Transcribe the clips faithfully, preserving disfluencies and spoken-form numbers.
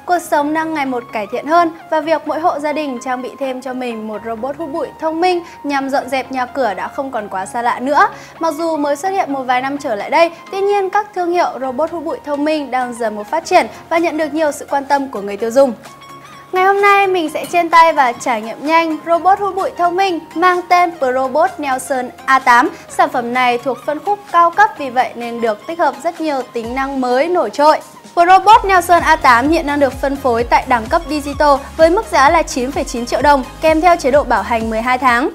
cuộc sống đang ngày một cải thiện hơn và việc mỗi hộ gia đình trang bị thêm cho mình một robot hút bụi thông minh nhằm dọn dẹp nhà cửa đã không còn quá xa lạ nữa. Mặc dù mới xuất hiện một vài năm trở lại đây, tuy nhiên các thương hiệu robot hút bụi thông minh đang dần một phát triển và nhận được nhiều sự quan tâm của người tiêu dùng. Ngày hôm nay mình sẽ trên tay và trải nghiệm nhanh robot hút bụi thông minh mang tên ProBot Nelson A tám. Sản phẩm này thuộc phân khúc cao cấp, vì vậy nên được tích hợp rất nhiều tính năng mới nổi trội. ProBot Nelson A tám hiện đang được phân phối tại đẳng cấp Digital với mức giá là chín phẩy chín triệu đồng, kèm theo chế độ bảo hành mười hai tháng.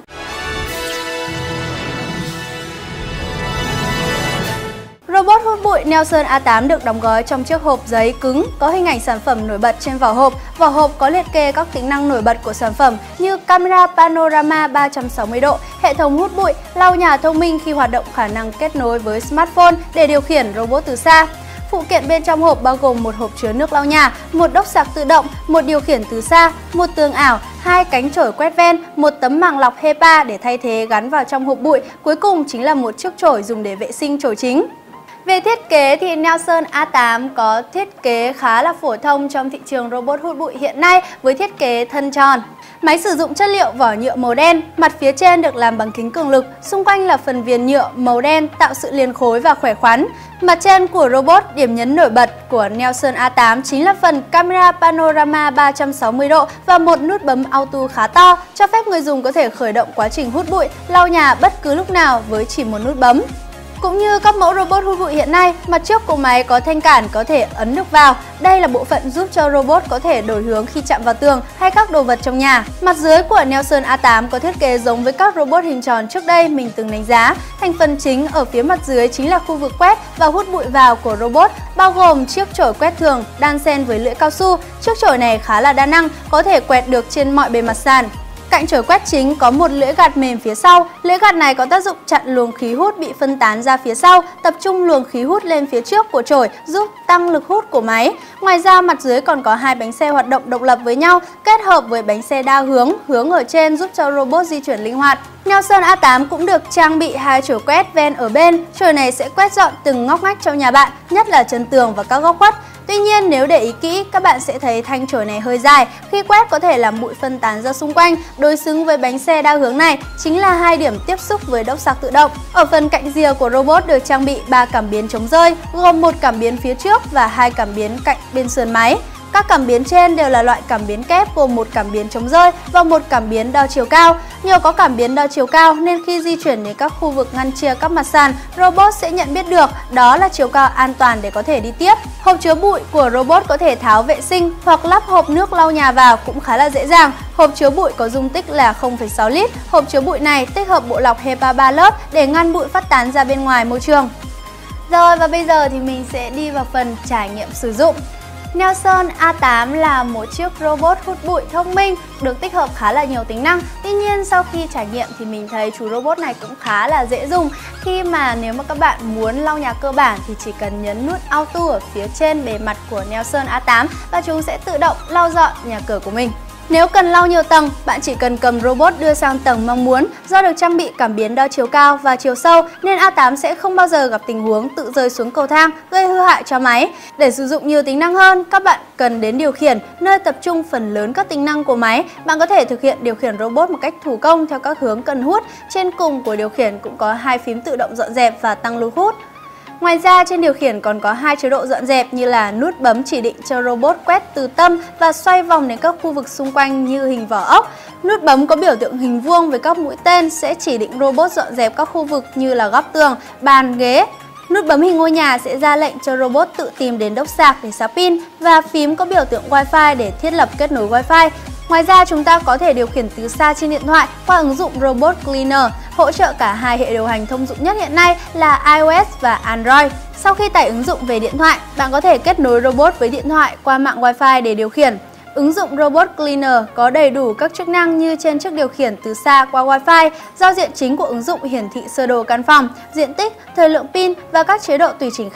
Robot hút bụi Nelson A tám được đóng gói trong chiếc hộp giấy cứng có hình ảnh sản phẩm nổi bật trên vỏ hộp. Vỏ hộp có liệt kê các tính năng nổi bật của sản phẩm như camera panorama ba trăm sáu mươi độ, hệ thống hút bụi, lau nhà thông minh khi hoạt động, khả năng kết nối với smartphone để điều khiển robot từ xa. Phụ kiện bên trong hộp bao gồm một hộp chứa nước lau nhà, một đốc sạc tự động, một điều khiển từ xa, một tường ảo, hai cánh chổi quét ven, một tấm màng lọc hê pa để thay thế gắn vào trong hộp bụi. Cuối cùng chính là một chiếc chổi dùng để vệ sinh chổi chính. Về thiết kế thì Nelson A tám có thiết kế khá là phổ thông trong thị trường robot hút bụi hiện nay với thiết kế thân tròn. Máy sử dụng chất liệu vỏ nhựa màu đen, mặt phía trên được làm bằng kính cường lực, xung quanh là phần viền nhựa màu đen tạo sự liền khối và khỏe khoắn. Mặt trên của robot, điểm nhấn nổi bật của Nelson A tám chính là phần camera panorama ba trăm sáu mươi độ và một nút bấm auto khá to, cho phép người dùng có thể khởi động quá trình hút bụi, lau nhà bất cứ lúc nào với chỉ một nút bấm. Cũng như các mẫu robot hút bụi hiện nay, mặt trước của máy có thanh cản có thể ấn được vào. Đây là bộ phận giúp cho robot có thể đổi hướng khi chạm vào tường hay các đồ vật trong nhà. Mặt dưới của Nelson A tám có thiết kế giống với các robot hình tròn trước đây mình từng đánh giá. Thành phần chính ở phía mặt dưới chính là khu vực quét và hút bụi vào của robot, bao gồm chiếc chổi quét thường đan xen với lưỡi cao su. Chiếc chổi này khá là đa năng, có thể quẹt được trên mọi bề mặt sàn. Cạnh chổi quét chính có một lưỡi gạt mềm phía sau. Lưỡi gạt này có tác dụng chặn luồng khí hút bị phân tán ra phía sau, tập trung luồng khí hút lên phía trước của chổi, giúp tăng lực hút của máy. Ngoài ra, mặt dưới còn có hai bánh xe hoạt động độc lập với nhau, kết hợp với bánh xe đa hướng, hướng ở trên giúp cho robot di chuyển linh hoạt. Nelson A tám cũng được trang bị hai chổi quét ven ở bên. Chổi này sẽ quét dọn từng ngóc ngách trong nhà bạn, nhất là chân tường và các góc khuất. Tuy nhiên, nếu để ý kỹ, các bạn sẽ thấy thanh chổi này hơi dài. Khi quét có thể làm bụi phân tán ra xung quanh. Đối xứng với bánh xe đa hướng này chính là hai điểm tiếp xúc với đốc sạc tự động. Ở phần cạnh rìa của robot được trang bị ba cảm biến chống rơi, gồm một cảm biến phía trước và hai cảm biến cạnh bên sườn máy. Các cảm biến trên đều là loại cảm biến kép gồm một cảm biến chống rơi và một cảm biến đo chiều cao. Nhờ có cảm biến đo chiều cao nên khi di chuyển đến các khu vực ngăn chia các mặt sàn, robot sẽ nhận biết được đó là chiều cao an toàn để có thể đi tiếp. Hộp chứa bụi của robot có thể tháo vệ sinh hoặc lắp hộp nước lau nhà vào cũng khá là dễ dàng. Hộp chứa bụi có dung tích là không phẩy sáu lít. Hộp chứa bụi này tích hợp bộ lọc hê pa ba lớp để ngăn bụi phát tán ra bên ngoài môi trường. Rồi, và bây giờ thì mình sẽ đi vào phần trải nghiệm sử dụng. Nelson A tám là một chiếc robot hút bụi thông minh được tích hợp khá là nhiều tính năng. Tuy nhiên, sau khi trải nghiệm thì mình thấy chú robot này cũng khá là dễ dùng. Khi mà nếu mà các bạn muốn lau nhà cơ bản thì chỉ cần nhấn nút auto ở phía trên bề mặt của Nelson A tám và chúng sẽ tự động lau dọn nhà cửa của mình. Nếu cần lau nhiều tầng, bạn chỉ cần cầm robot đưa sang tầng mong muốn. Do được trang bị cảm biến đo chiều cao và chiều sâu nên A tám sẽ không bao giờ gặp tình huống tự rơi xuống cầu thang gây hư hại cho máy. Để sử dụng nhiều tính năng hơn, các bạn cần đến điều khiển, nơi tập trung phần lớn các tính năng của máy. Bạn có thể thực hiện điều khiển robot một cách thủ công theo các hướng cần hút. Trên cùng của điều khiển cũng có hai phím tự động dọn dẹp và tăng lực hút. Ngoài ra, trên điều khiển còn có hai chế độ dọn dẹp như là nút bấm chỉ định cho robot quét từ tâm và xoay vòng đến các khu vực xung quanh như hình vỏ ốc. Nút bấm có biểu tượng hình vuông với các mũi tên sẽ chỉ định robot dọn dẹp các khu vực như là góc tường, bàn, ghế. Nút bấm hình ngôi nhà sẽ ra lệnh cho robot tự tìm đến đốc sạc để sạc pin và phím có biểu tượng Wi-Fi để thiết lập kết nối Wi-Fi. Ngoài ra, chúng ta có thể điều khiển từ xa trên điện thoại qua ứng dụng Robot Cleaner, hỗ trợ cả hai hệ điều hành thông dụng nhất hiện nay là iOS và Android. Sau khi tải ứng dụng về điện thoại, bạn có thể kết nối robot với điện thoại qua mạng Wi-Fi để điều khiển. Ứng dụng Robot Cleaner có đầy đủ các chức năng như trên chiếc điều khiển từ xa qua Wi-Fi, giao diện chính của ứng dụng hiển thị sơ đồ căn phòng, diện tích, thời lượng pin và các chế độ tùy chỉnh khác.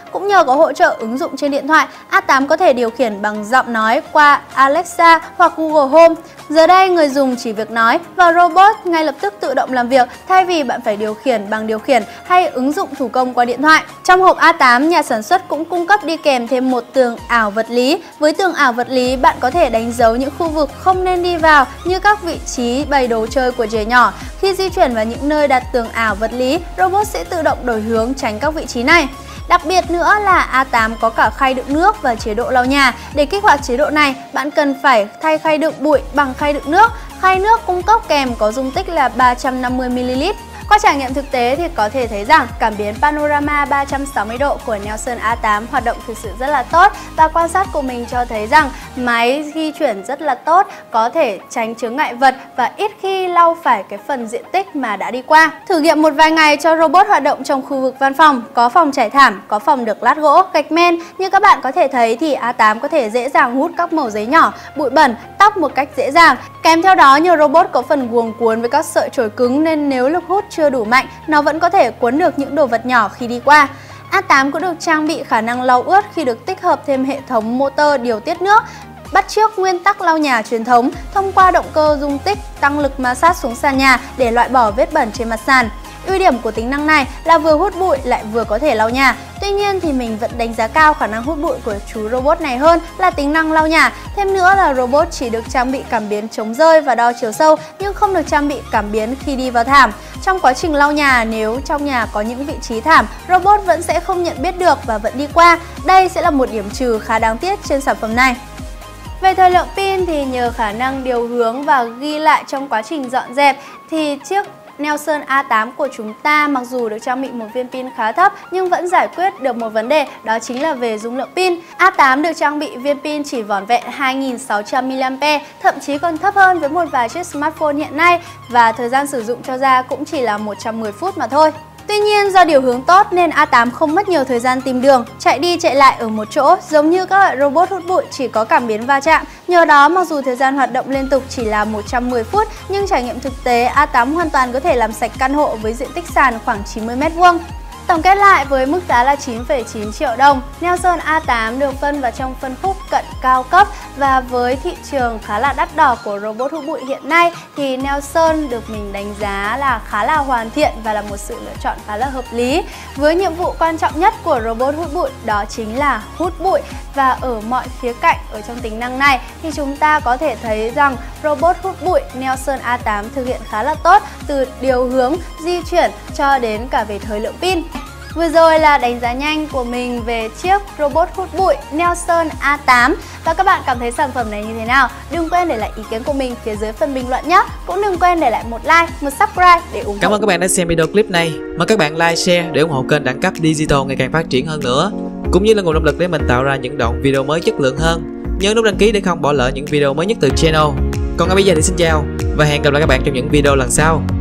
Cũng nhờ có hỗ trợ ứng dụng trên điện thoại, A tám có thể điều khiển bằng giọng nói qua Alexa hoặc Google Home. Giờ đây, người dùng chỉ việc nói và robot ngay lập tức tự động làm việc thay vì bạn phải điều khiển bằng điều khiển hay ứng dụng thủ công qua điện thoại. Trong hộp A tám, nhà sản xuất cũng cung cấp đi kèm thêm một tường ảo vật lý. Với tường ảo vật lý, bạn có thể đánh dấu những khu vực không nên đi vào như các vị trí bày đồ chơi của trẻ nhỏ. Khi di chuyển vào những nơi đặt tường ảo vật lý, robot sẽ tự động đổi hướng tránh các vị trí này. Đặc biệt nữa là A tám có cả khay đựng nước và chế độ lau nhà. Để kích hoạt chế độ này, bạn cần phải thay khay đựng bụi bằng khay đựng nước. Khay nước cung cấp kèm có dung tích là ba trăm năm mươi mi li lít. Qua trải nghiệm thực tế thì có thể thấy rằng cảm biến Panorama ba trăm sáu mươi độ của Nelson A tám hoạt động thực sự rất là tốt, và quan sát của mình cho thấy rằng máy di chuyển rất là tốt, có thể tránh chướng ngại vật và ít khi lau phải cái phần diện tích mà đã đi qua. Thử nghiệm một vài ngày cho robot hoạt động trong khu vực văn phòng, có phòng trải thảm, có phòng được lát gỗ, gạch men. Như các bạn có thể thấy thì A tám có thể dễ dàng hút các mẩu giấy nhỏ, bụi bẩn, tóc một cách dễ dàng. Kèm theo đó, nhiều robot có phần guồng cuốn với các sợi chổi cứng nên nếu lực hút chưa đủ mạnh, nó vẫn có thể cuốn được những đồ vật nhỏ khi đi qua. A tám cũng được trang bị khả năng lau ướt khi được tích hợp thêm hệ thống motor điều tiết nước, bắt chước nguyên tắc lau nhà truyền thống thông qua động cơ dung tích tăng lực ma sát xuống sàn nhà để loại bỏ vết bẩn trên mặt sàn. Ưu điểm của tính năng này là vừa hút bụi lại vừa có thể lau nhà. Tuy nhiên thì mình vẫn đánh giá cao khả năng hút bụi của chú robot này hơn là tính năng lau nhà. Thêm nữa là robot chỉ được trang bị cảm biến chống rơi và đo chiều sâu, nhưng không được trang bị cảm biến khi đi vào thảm. Trong quá trình lau nhà, nếu trong nhà có những vị trí thảm, robot vẫn sẽ không nhận biết được và vẫn đi qua. Đây sẽ là một điểm trừ khá đáng tiếc trên sản phẩm này. Về thời lượng pin thì nhờ khả năng điều hướng và ghi lại trong quá trình dọn dẹp thì chiếc Nelson A tám của chúng ta mặc dù được trang bị một viên pin khá thấp nhưng vẫn giải quyết được một vấn đề, đó chính là về dung lượng pin. A tám được trang bị viên pin chỉ vỏn vẹn hai nghìn sáu trăm mi li am pe, thậm chí còn thấp hơn với một vài chiếc smartphone hiện nay, và thời gian sử dụng cho ra cũng chỉ là một trăm mười phút mà thôi. Tuy nhiên, do điều hướng tốt nên A tám không mất nhiều thời gian tìm đường, chạy đi chạy lại ở một chỗ giống như các loại robot hút bụi chỉ có cảm biến va chạm. Nhờ đó, mặc dù thời gian hoạt động liên tục chỉ là một trăm mười phút, nhưng trải nghiệm thực tế A tám hoàn toàn có thể làm sạch căn hộ với diện tích sàn khoảng chín mươi mét vuông. Tổng kết lại, với mức giá là chín phẩy chín triệu đồng, Nelson A tám được phân vào trong phân khúc cận cao cấp, và với thị trường khá là đắt đỏ của robot hút bụi hiện nay thì Nelson được mình đánh giá là khá là hoàn thiện và là một sự lựa chọn khá là hợp lý. Với nhiệm vụ quan trọng nhất của robot hút bụi đó chính là hút bụi, và ở mọi khía cạnh ở trong tính năng này thì chúng ta có thể thấy rằng robot hút bụi Nelson A tám thực hiện khá là tốt, từ điều hướng, di chuyển cho đến cả về thời lượng pin. Vừa rồi là đánh giá nhanh của mình về chiếc robot hút bụi Nelson A tám, và các bạn cảm thấy sản phẩm này như thế nào? Đừng quên để lại ý kiến của mình phía dưới phần bình luận nhé. Cũng đừng quên để lại một like, một subscribe để ủng hộ. Cảm ơn các bạn đã xem video clip này. Mời các bạn like, share để ủng hộ kênh đẳng cấp Digital ngày càng phát triển hơn nữa, cũng như là nguồn động lực để mình tạo ra những đoạn video mới chất lượng hơn. Nhớ nút đăng ký để không bỏ lỡ những video mới nhất từ channel. Còn ngay bây giờ thì xin chào và hẹn gặp lại các bạn trong những video lần sau.